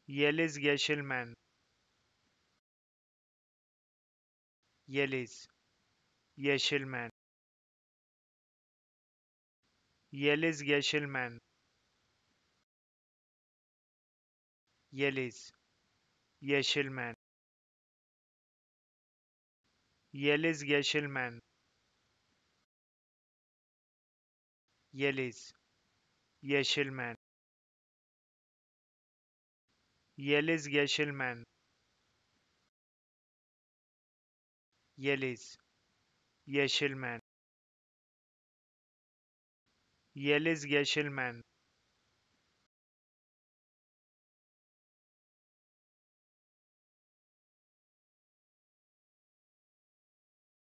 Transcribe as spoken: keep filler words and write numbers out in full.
Yeliz Geçilmen, Yeliz, Yeşilmen, Yeliz Geçilmen, Yeliz, Yeşilmen, Yeliz Geçilmen, Yeliz, Yeşilmen, Yeliz Geçilmen, Yeliz, Yeşilmen, Yeliz Geçilmen,